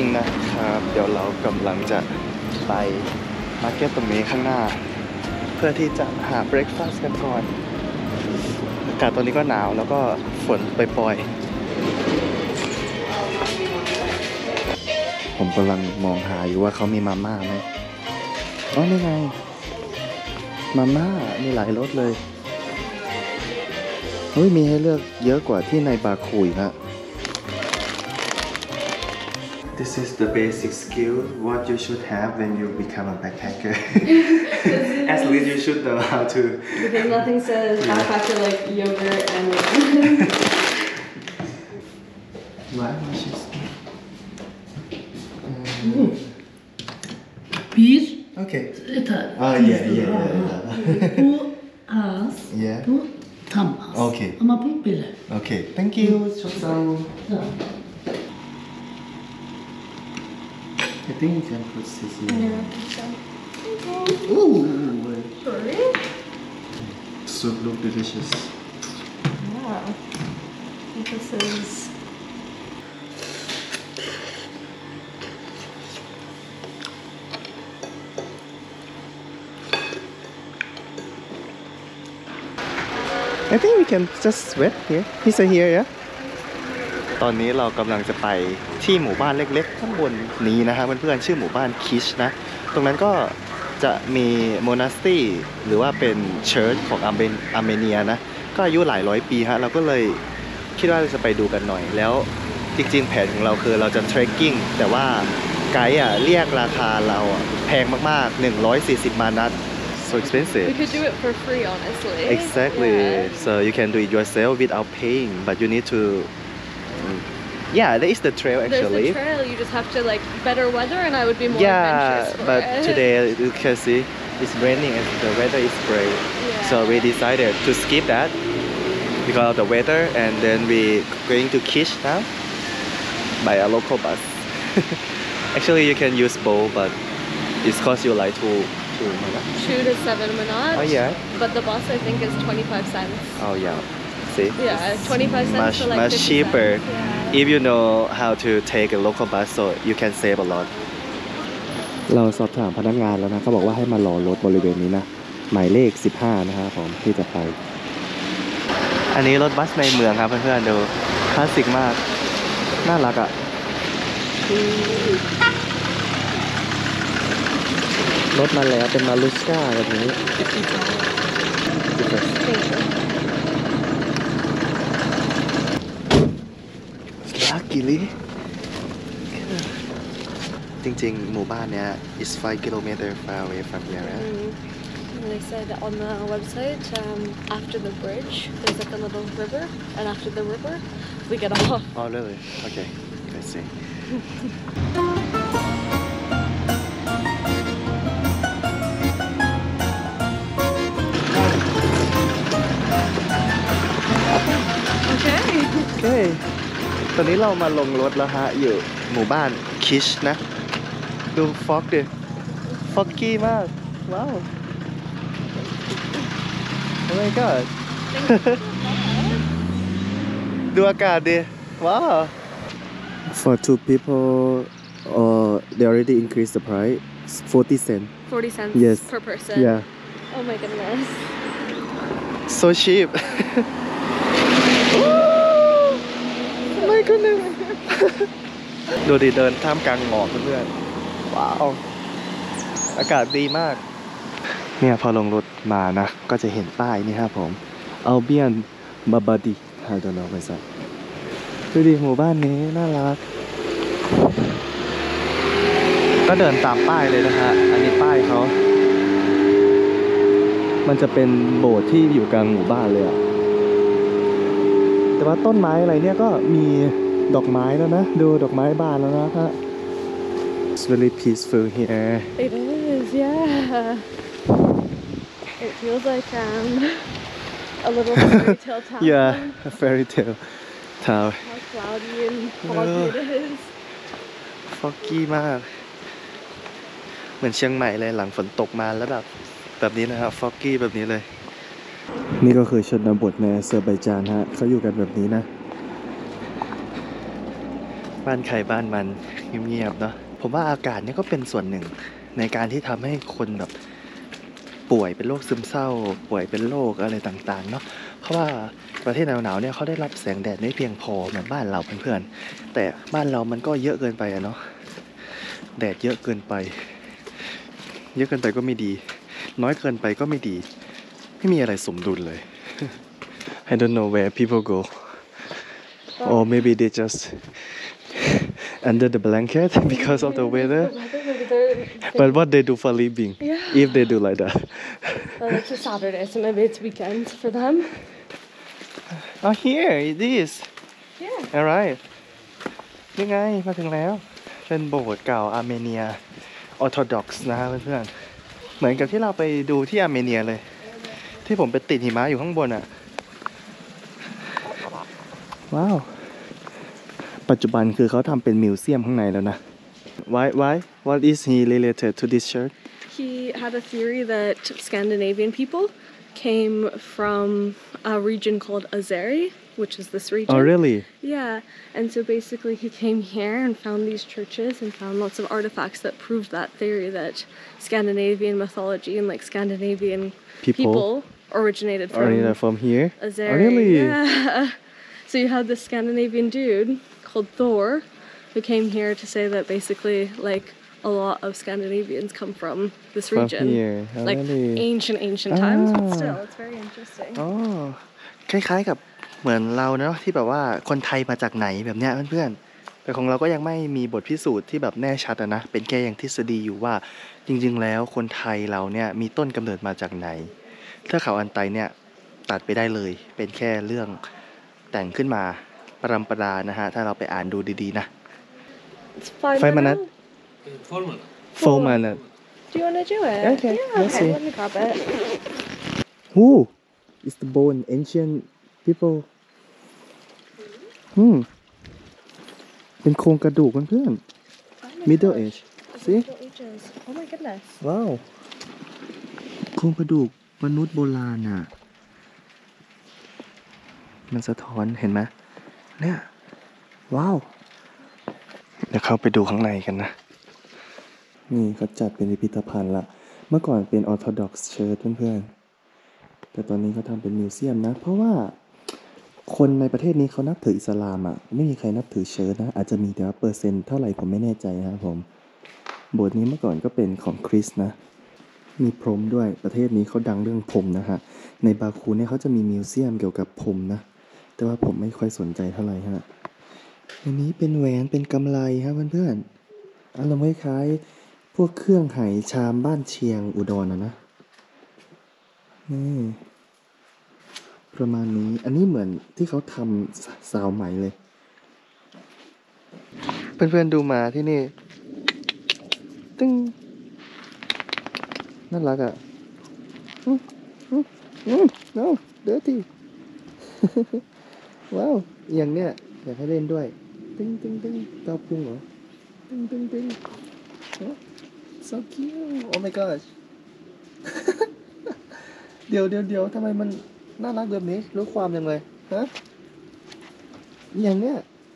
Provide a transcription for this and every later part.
morning นะครับเดี๋ยวเรากำลังจะไปมาร์เก็ตตรงนี้ข้างหน้าเพื่อที่จะหาเบรคฟาสต์กันก่อนอากาศตอนนี้ก็หนาวแล้วก็ฝนปล่อยๆผมกำลังมองหาอยู่ว่าเขามีมาม่าไหมอ๋อนี่ไงมาม่ามีหลายรสเลยเฮ้ยมีให้เลือกเยอะกว่าที่ในบาคุยนะ This is the basic skill what you should have when you become a backpacker. At least you should know how to. Because nothing says backpacker like yogurt and Why cheese? Bir Okay. yeter. Yeah. Bu az, Yeah. bu tam az. Okay. Ama bu böyle. Okay. Thank you. So. Tamam. I think you can put seasoning. yeah. Ooh. Sorry. Soup look delicious. Yeah. This is. I think we can just wait here. He's here, yeah. ตอนนี้เรากำลังจะไปที่หมู่บ้านเล็กๆข้างบนนี้นะฮะเพื่อนๆชื่อหมู่บ้านคิชนะตรงนั้นก็จะมีโมนาสตี้หรือว่าเป็นเชิร์ชของอาร์เมเนียนะก็อายุหลายร้อยปีฮะเราก็เลยคิดว่าจะไปดูกันหน่อยแล้วจริงๆแผนของเราคือเราจะเทรคกิ้งแต่ว่าไกด์เรียกราคาเราแพงมากๆ140 มานัด so expensive We could do it for free, honestly. exactly Yeah. so you can do it yourself without paying but you need to yeah there is the trail actually There's the trail. You just have to like better weather, and I would be more yeah adventurous for but it. today you can see it's raining and the weather is great so we decided to skip that because of the weather and then we going to Kish now by a local bus actually you can use boat but it's cost you like 2 2 to 7 manat. Oh yeah. But the bus I think is 25 cents. oh yeah see Yeah, 25 cents much to like much 50 cheaper cents. Yeah. if you know how to take a local bus so you can save a lot เราสอบถามพนักงานแล้วนะเขาบอกว่าให้มารอรถบริเวณนี้นะหมายเลข15นะครับผมที่จะไปอันนี้รถบัสในเมืองครับเพื่อนๆดูคลาสสิกมากน่ารักอ่ะรถมาแล้วเป็นมารุสก้าแบบนี้ลักกิลี่จริงๆหมู่บ้านเนี้ย is 5 kilometers far away from here And they said on the website, after the bridge, there's like a little river, and after the river, we get off. oh really okay I see Okay. โอเคตอนนี้เรามาลงรถแล้วฮะอยู่หมู่บ้านคิชนะดูฟ็อกดิฟ็อกกี้มากว้าว oh my god ดูอากาศดิว้าว for 2 people they already increased the price 40 cents 40 cents Yes. per person. yeah Oh my goodness. so cheap oh my goodness ดูดิเดินท่ามกลางหมอกเพื่อนๆว้าวอากาศดีมากเนี่ยพอลงรถมานะก็จะเห็นป้ายนี่ครับผมอัลเบียนบาบาดีI don't know myself ดูดิหมู่บ้านนี้น่ารักก็เดินตามป้ายเลยนะฮะอันนี้ป้ายเขามันจะเป็นโบสถ์ที่อยู่กลางหมู่บ้านเลยอะแต่ว่าต้นไม้อะไรเนี่ยก็มีดอกไม้แล้วนะดูดอกไม้บานแล้วนะฮะ It's really peaceful here It is, yeah. It feels like a little fairy tale town. yeah a fairy tale town How cloudy and foggy it is. foggy มากเหมือนเชียงใหม่เลยหลังฝนตกมาแล้วแบบนี้นะครับ foggy แบบนี้เลยนี่ก็คือชนบทในอาเซอร์ไบจานฮะเขาอยู่กันแบบนี้นะบ้านใครบ้านมันเงียบๆเนาะผมว่าอากาศเนี่ยก็เป็นส่วนหนึ่งในการที่ทำให้คนแบบป่วยเป็นโรคซึมเศร้าป่วยเป็นโรคอะไรต่างๆเนาะเพราะว่าประเทศหนาวๆเนี่ยเขาได้รับแสงแดดไม่เพียงพอเหมือนบ้านเราเพื่อนๆแต่บ้านเรามันก็เยอะเกินไปอะเนาะแดดเยอะเกินไปเยอะเกินไปก็ไม่ดีน้อยเกินไปก็ไม่ดีไม่มีอะไรสมดุลเลย I don't know where people go or maybe they just under the blanket because of the weather. But what they do for living? If they do like that. Well, it's a Saturday, so maybe it's weekend for them. Oh, here it is. Yeah. Alright. นี่ไงมาถึงแล้ว เป็นโบสถ์เก่าอาร์เมเนียออร์โธดอกซ์นะฮะเพื่อนๆเหมือนกับที่เราไปดูที่อาร์เมเนียเลย ที่ผมไปติดหิมะอยู่ข้างบนอ่ะ ว้าว ปัจจุบันคือเขาทำเป็นมิวเซียมข้างในแล้วนะ Why What is he related to this church? He had a theory that Scandinavian people came from a region called Azeri, which is this region. Oh really? Yeah, and so basically he came here and found these churches and found lots of artifacts that proved that theory that Scandinavian mythology and like Scandinavian people originated from here? Azeri. Oh really? Yeah. So you had this Scandinavian dude called Thor who came here to say that basically like a lot of Scandinavians come from this region. From here. Oh, like really? ancient times, but still it's very interesting. อ๋อคล้ายๆกับเหมือนเราเนาะที่แบบว่าคนไทยมาจากไหนแบบเนี้ยเพื่อนๆแต่ของเราก็ยังไม่มีบทพิสูจน์ที่แบบแน่ชัดนะเป็นแค่อย่างทฤษฎีอยู่ว่าจริงๆแล้วคนไทยเราเนี่ยมีต้นกำเนิดมาจากไหนเทือกเขาอันไตเนี่ยตัดไปได้เลยเป็นแค่เรื่องแต่งขึ้นมาประรำประดานะฮะถ้าเราไปอ่านดูดีๆนะ It's 5 minutes Formal. 4 minutes Do you want to do it? Okay, Yeah, let's okay, see. let me grab it. Who is the bone ancient people เป็นโครงกระดูกเพื่อนๆ Middle Age See? Middle Ages. Oh my goodness. ว้าวโครงกระดูกมนุษย์โบราณอ่ะมันสะท้อนเห็นไหมเนี่ยว้าวเดี๋ยวเข้าไปดูข้างในกันนะนี่เขาจัดเป็นพิพิธภัณฑ์ละเมื่อก่อนเป็น Orthodox Church เพื่อนๆแต่ตอนนี้เขาทำเป็นมิวเซียมนะเพราะว่าคนในประเทศนี้เขานับถืออิสลามอ่ะไม่มีใครนับถือเชิร์ชนะอาจจะมีแต่ว่าเปอร์เซ็นต์เท่าไหร่ผมไม่แน่ใจนะครับผมโบสถ์นี้เมื่อก่อนก็เป็นของคริสต์นะมีพรหมด้วยประเทศนี้เขาดังเรื่องพรหมนะฮะในบาคูเนี่ยเขาจะมีมิวเซียมเกี่ยวกับพรหมนะแต่ว่าผมไม่ค่อยสนใจเท่าไหร่ฮะอันนี้เป็นแหวนเป็นกำไลครับเพื่อนๆอารมณ์คล้ายๆพวกเครื่องไหชามบ้านเชียงอุดรนะนี่ประมาณนี้อันนี้เหมือนที่เขาทำสาวไหมเลยเพื่อนๆดูมาที่นี่ตึ้งน่ารักอ่ะno dirty ว้าวอย่างเนี้ยอยากให้เล่นด้วยตึ้งตึ้งตึ้งเต้าพุงเหรอตึ้งตึ้งตึ้ง so cute oh my gosh เดี๋ยวทำไมมันน่ารักแบบนี้รู้ความยังเลยฮะอย่างเนี้ย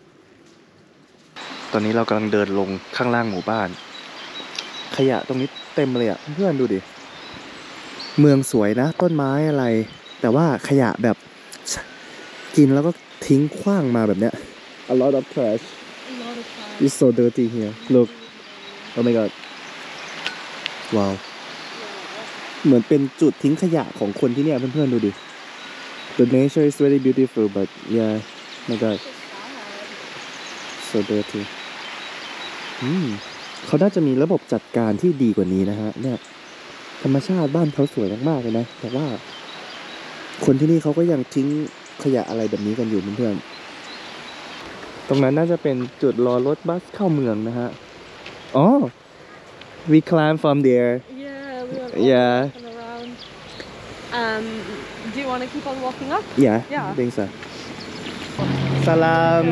ตอนนี้เรากำลังเดินลงข้างล่างหมู่บ้านขยะตรงนี้เต็มเลยอ่ะเพื่อนดูดิเมืองสวยนะต้นไม้อะไรแต่ว่าขยะแบบกินแล้วก็ทิ้งขว้างมาแบบเนี้ย a lot of trash it's so dirty here look oh my god ว้าวเหมือนเป็นจุดทิ้งขยะของคนที่เนี่ยเพื่อนๆดูดิ the nature is very beautiful but yeah my god so dirty เขาน่าจะมีระบบจัดการที่ดีกว่านี้นะฮะเนี่ยธรรมชาติบ้านเขาสวยมากๆเลยนะแต่ว่าคนที่นี่เขาก็ยังทิ้งขยะอะไรแบบนี้กันอยู่เพื่อนๆตรงนั้นน่าจะเป็นจุดรอรถบัสเข้าเมืองนะฮะอ๋อ we climb from there Yeah, we went Yeah. walking around. Do you want to keep on walking up? yeah Yeah. I think so salam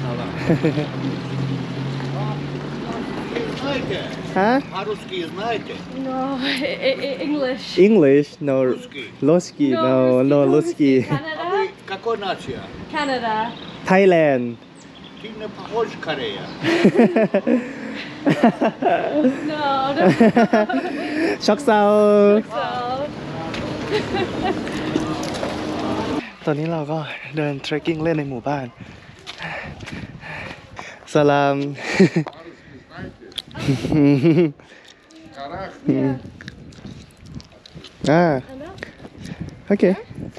huh По-русски знаете? No, English. English no Русский. Loski no Loski А Canada? вы какой нация? Canada. Thailand Ти не похож Корея. No, ช็อกเซา so. ตอนนี้เราก็เดินเทรคกิ้งเล่นในหมู่บ้านสลาม โอเค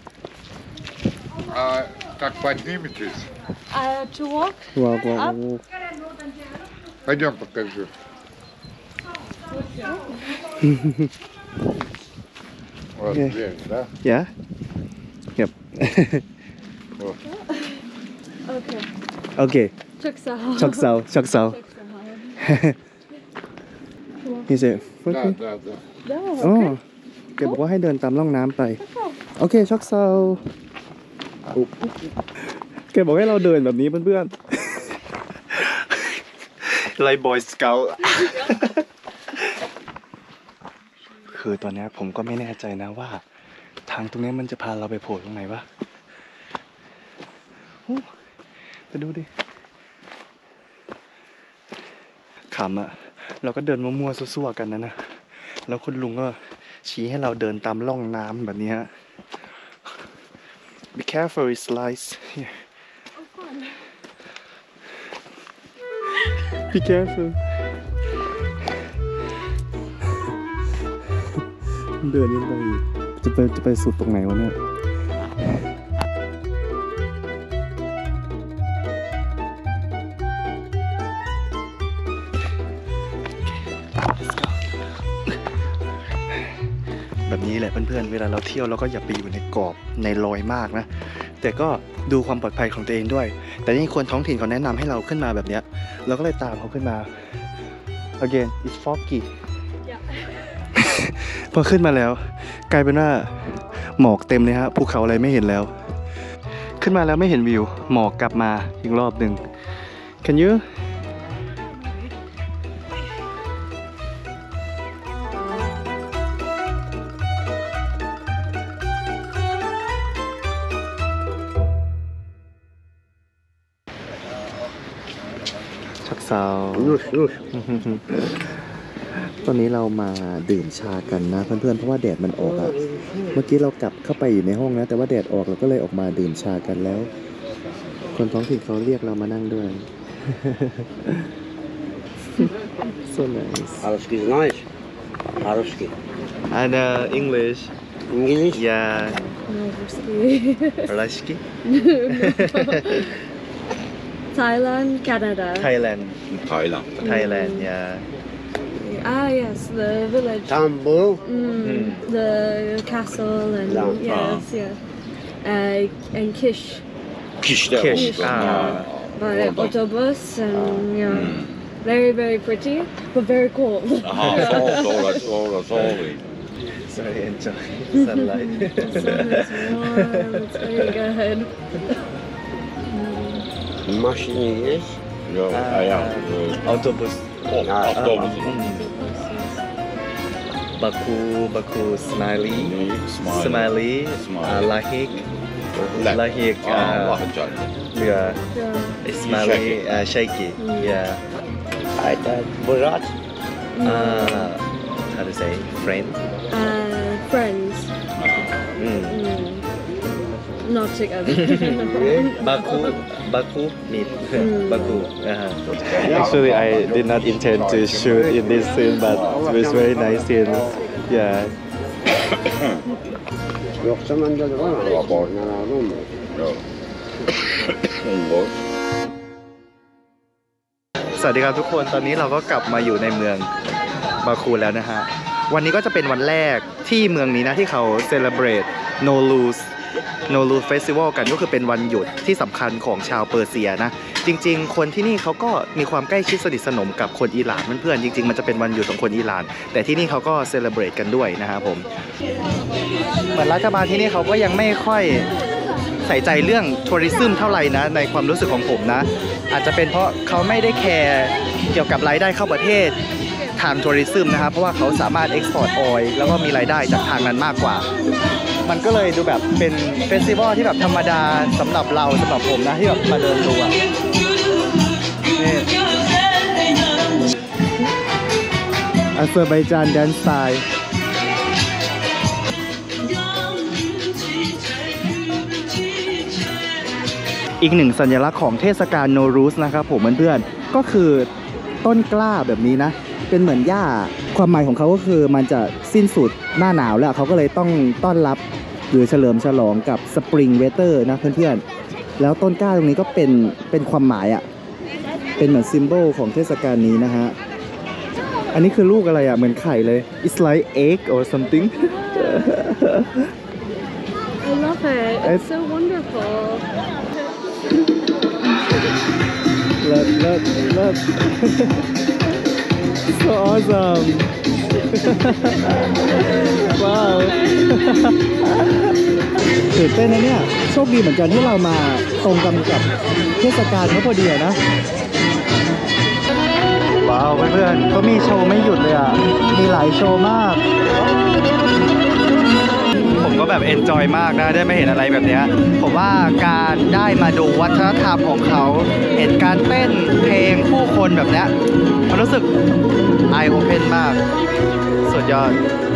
Как подниметесь? To walk? ว้าวว้าว Пойдем покажу. Вот Окей. здесь, да? yeah yep Вот. Okay. โอเค Check so. ช็อกเซาช็อกเซา he said Да, да, да. อ๋อแกบอกว่าให้เดินตามร่องน้ำไปโอเคช็อกเซาแกบอกให้เราเดินแบบนี้เพื่อนๆไลบอยสเกลคือตอนนี้ผมก็ไม่แน่ใจนะว่าทางตรงนี้มันจะพาเราไปโผล่ตรงไหนวะโอ้ไปดูดิขำอะเราก็เดินมั่วๆซั่วๆกันนะแล้วคุณลุงก็ชี้ให้เราเดินตามร่องน้ำแบบนี้ฮะ Be careful, it slides here. Be careful. เดินยังไงจะไปสุดตรงไหนวะเนี่ย แบบนี้แหละเพื่อนๆเวลาเราเที่ยวเราก็อย่าไปอยู่ในกรอบในรอยมากนะแต่ก็ดูความปลอดภัยของตัวเองด้วยแต่นี่คนท้องถิ่นเขาแนะนำให้เราขึ้นมาแบบเนี้ยเราก็เลยตามเขาขึ้นมา again it's foggy พอขึ้นมาแล้วกลายเป็นว่าหมอกเต็มเลยฮะภูเขาอะไรไม่เห็นแล้วขึ้นมาแล้วไม่เห็นวิวหมอกกลับมาอีกรอบหนึ่ง Can youชักเซา ตอนนี้เรามาดื่มชากันนะเพื่อนๆเพราะว่าแดดมันออกอะเมื่อกี้เรากลับเข้าไปอยู่ในห้องนะแต่ว่าแดดออกเราก็เลยออกมาดื่มชากันแล้วคนท้องถิ่นเขาเรียกเรามานั่งด้วย so nice По-русски знаешь? По-русски. and English English? yeah No, risky. Rashki Thailand, Canada. Thailand Thailand. Thailand yeah Yes, the village. Istanbul. The castle and Yeah. yes, yeah. And Kish. Kişte. Kish Yeah. By autobus and yeah, very very pretty, but very cold. Aha, sorry. sorry enjoy sunlight The sun is warm. It's very good. Машины есть? Yok, ayağım. autobus Avtobus. Baku Smiley Smiley. Lahik Lah. Lahik Lahıca. yeah Yeah. Smiley Shaky yeah Это брат. how to say friend Friends. Not together. Baku meet Baku actually I did not intend to shoot in this scene but it was very nice scene yeah Yoksa bende de var mı? Borna lazım mı? Yok. Olur. สวัสดีครับทุกคนตอนนี้เราก็กลับมาอยู่ในเมืองบาคูแล้วนะฮะวันนี้ก็จะเป็นวันแรกที่เมืองนี้นะที่เขา celebrate Nowruz Festival กันก็คือเป็นวันหยุดที่สำคัญของชาวเปอร์เซียนะจริงๆคนที่นี่เขาก็มีความใกล้ชิดสนิทสนมกับคนอิหร่านเพื่อนๆจริงๆมันจะเป็นวันหยุดของคนอิหร่านแต่ที่นี่เขาก็ celebrate กันด้วยนะครับผมเหมือนรัฐบาลที่นี่เขาก็ยังไม่ค่อยใส่ใจเรื่องทัวริซึมเท่าไหร่นะในความรู้สึกของผมนะอาจจะเป็นเพราะเขาไม่ได้แคร์เกี่ยวกับรายได้เข้าประเทศทางทัวริซึมนะครับเพราะว่าเขาสามารถเอ็กซ์พอร์ตออยล์แล้วก็มีรายได้จากทางนั้นมากกว่ามันก็เลยดูแบบเป็นเฟสติวัลที่แบบธรรมดาสำหรับเราสำหรับผมนะที่แบบมาเดินดูอะอาเซอร์ไบจานแดนซ์สไตล์อีกหนึ่งสัญลักษณ์ของเทศกาลโนรูสนะครับผมเพื่อนๆก็คือต้นกล้าแบบนี้นะเป็นเหมือนหญ้าความหมายของเขาก็คือมันจะสิ้นสุดหน้าหนาวแล้วเขาก็เลยต้องต้อนรับหรือเฉลิมฉลองกับสปริงเวเตอร์นะเพื่อนๆแล้วต้นกล้าตรงนี้ก็เป็นความหมายอะเป็นเหมือนซิมโบลของเทศกาลนี้นะฮะอันนี้คือลูกอะไรอะเหมือนไข่เลย It's like egg or something I love it. It's so wonderful. Look. So awesome. Wow. ตื่นเต้นนะเนี่ยโชคดีเหมือนกันที่เรามาตรงกันกับเทศกาลเขาพอดีนะ ว้าวเพื่อนๆเขามีโชว์ไม่หยุดเลยอ่ะมีหลายโชว์มากผมก็แบบเอนจอยมากนะได้มาเห็นอะไรแบบนี้ผมว่าการได้มาดูวัฒนธรรมของเขาเห็นการเต้นเพลงผู้คนแบบนี้มันรู้สึก eye open มากสุดยอด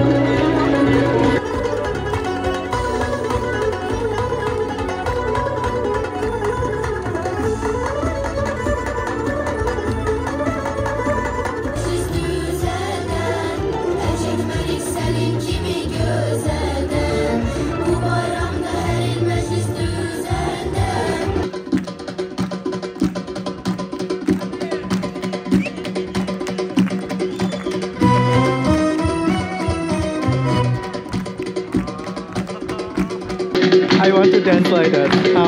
I want to dance like that. How?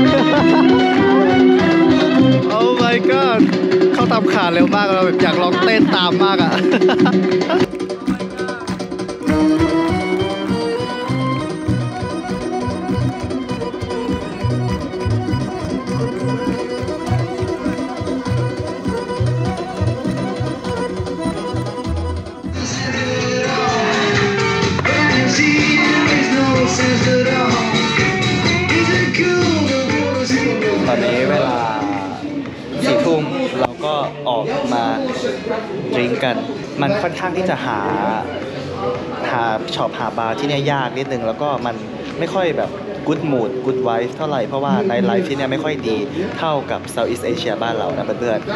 Oh my god เขาทำขาเร็วมากเราแบบอยากลองเต้นตามมากอ่ะ ตอนนี้เวลา4 ทุ่มเราก็ออกมาดริงก์กันมันค่อนข้างที่จะหาช็อปหาบาร์ที่นี่ยากนิดนึงแล้วก็มันไม่ค่อยแบบ good mood good vibe เท่าไหร่เพราะว่าในไลฟ์ที่นี่ไม่ค่อยดีเท่ากับ Southeast Asia บ้านเรานะเพื่อน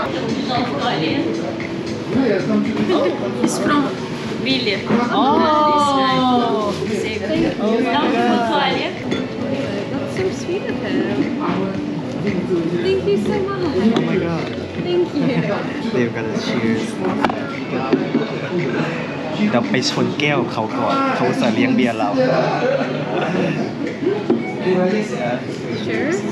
Ville. Israel. That's so sweet of him. Thank you so much. Oh my god Thank you. They're gonna cheers เดี๋ยวไปชนแก้วเขาก่อนเขาจะเลี้ยงเบียร์เรา Cheers.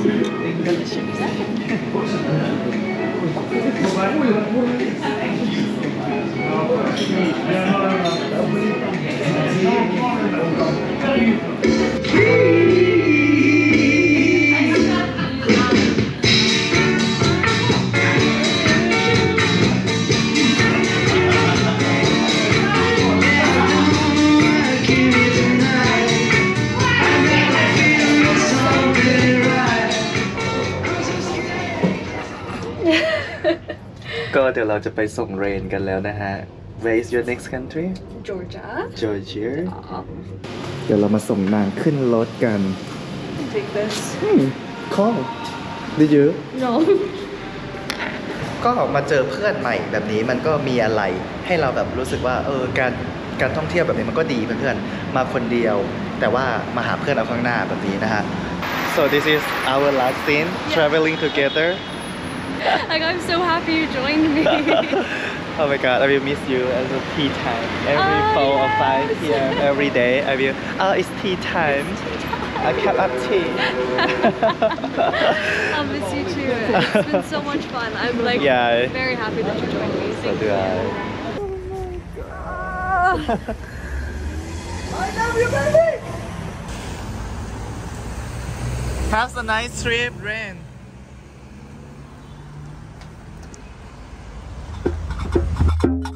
ก็เดี๋ยวเราจะไปส่งเรนกันแล้วนะฮะ Where is your next country? Georgia. Georgia เดี๋ยวเรามาส่งนางขึ้นรถกัน Take this. Call Did you? No. ก็มาเจอเพื่อนใหม่แบบนี้มันก็มีอะไรให้เราแบบรู้สึกว่าการท่องเที่ยวแบบนี้มันก็ดีเพื่อนๆมาคนเดียวแต่ว่ามาหาเพื่อนเอาข้างหน้าแบบนี้นะฮะ So this is our last scene traveling together Like I'm so happy you joined me. Oh my god I will miss you as a tea time every 4 or 5 p.m. every day I will it's tea time a cup of tea I'll miss you too. It's been so much fun. I'm like very happy that you joined me. So do I I love you baby Have a nice trip Ren